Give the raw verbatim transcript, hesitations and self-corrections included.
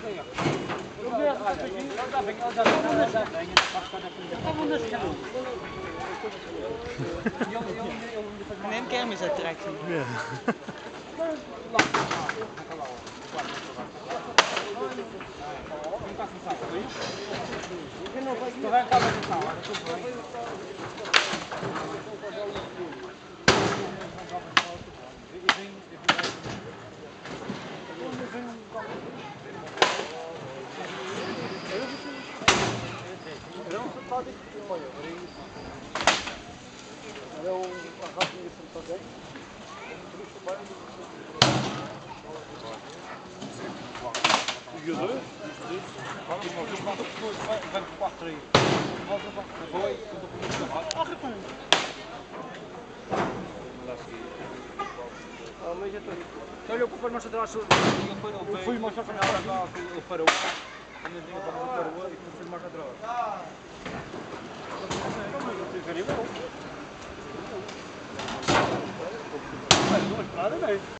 Nem kermis attractie. Ja. Olha, eu fui mais atrás, eu fui mais atrás, ele parou. A minha amiga parou e fui mais atrás. Não, não, não.